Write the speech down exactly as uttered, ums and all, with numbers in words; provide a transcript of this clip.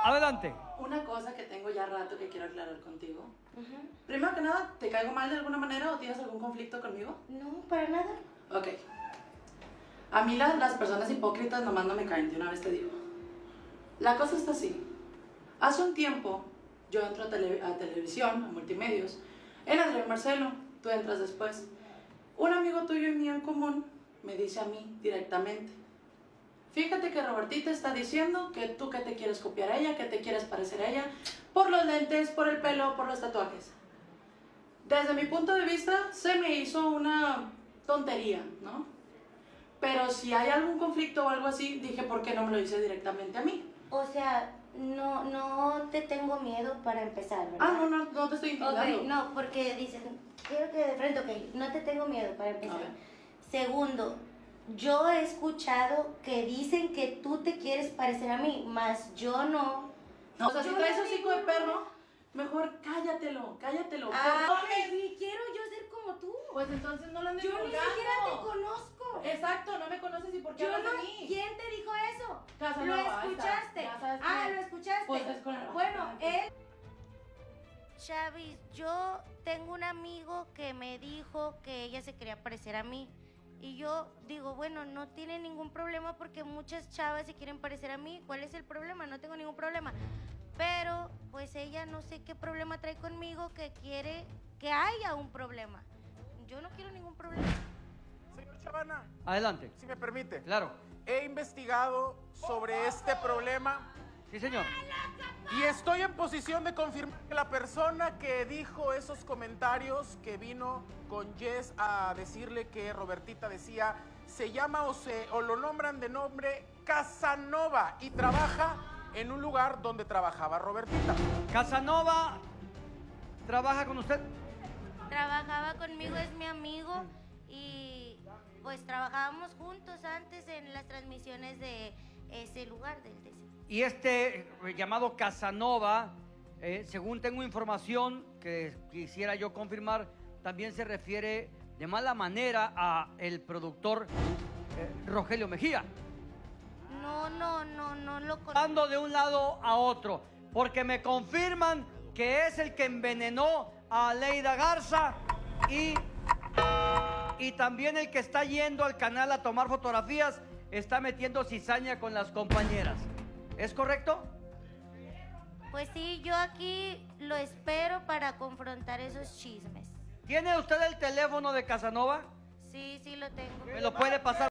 Adelante. Una cosa que tengo ya rato que quiero aclarar contigo. Uh-huh. Primero que nada, ¿te caigo mal de alguna manera o tienes algún conflicto conmigo? No, para nada. Ok. A mí las, las personas hipócritas nomás no me caen, de una vez te digo. La cosa está así. Hace un tiempo yo entro a, tele, a televisión, a multimedios, en Adrián Marcelo, tú entras después. Un amigo tuyo y mío en común me dice a mí directamente: fíjate que Robertita está diciendo que tú que te quieres copiar a ella, que te quieres parecer a ella, por los lentes, por el pelo, por los tatuajes. Desde mi punto de vista, se me hizo una tontería, ¿no? Pero si hay algún conflicto o algo así, dije, ¿por qué no me lo dice directamente a mí? O sea, no, no te tengo miedo para empezar, ¿verdad? Ah, no, no, no te estoy intimidando. Ok, no, porque dicen, quiero que de frente, ok, no te tengo miedo para empezar. Segundo, yo he escuchado que dicen que tú te quieres parecer a mí, más yo no. No, o sea, si yo traes no hocico de perro, mejor cállatelo, cállatelo. Ah, ni quiero yo ser como tú. Pues entonces no lo andes Yo ni colgando. siquiera te conozco. Exacto, no me conoces y por qué Yo hablas no, de mí. ¿quién te dijo eso? Casanova, ¿Lo escuchaste? ya sabes Ah, que- ¿lo escuchaste? Pues es con el- Bueno, él... Chavis, yo tengo un amigo que me dijo que ella se quería parecer a mí. Y yo digo, bueno, no tiene ningún problema porque muchas chavas se quieren parecer a mí. ¿Cuál es el problema? No tengo ningún problema. Pero, pues ella no sé qué problema trae conmigo que quiere que haya un problema. Yo no quiero ningún problema. Señor Chavana. Adelante. Si me permite. Claro. He investigado sobre este problema. Sí, señor. Y estoy en posición de confirmar que la persona que dijo esos comentarios, que vino con Jess a decirle que Robertita decía, se llama o, se, o lo nombran de nombre Casanova y trabaja en un lugar donde trabajaba Robertita. Casanova, ¿trabaja con usted? Trabajaba conmigo, es mi amigo y pues trabajábamos juntos antes en las transmisiones de ese lugar del D C. Y este eh, llamado Casanova, eh, según tengo información que quisiera yo confirmar, también se refiere de mala manera a el productor eh, Rogelio Mejía. No, no, no, no lo conozco. Ando de un lado a otro, porque me confirman que es el que envenenó a Aleida Garza y, y también el que está yendo al canal a tomar fotografías, está metiendo cizaña con las compañeras. ¿Es correcto? Pues sí, yo aquí lo espero para confrontar esos chismes. ¿Tiene usted el teléfono de Casanova? Sí, sí lo tengo. ¿Me lo puede pasar?